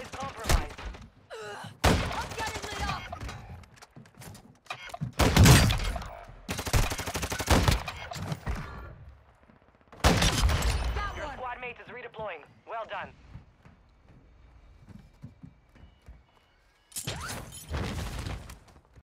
is compromised. I'm getting lit up! Got Your one! squad mate is redeploying. Well done.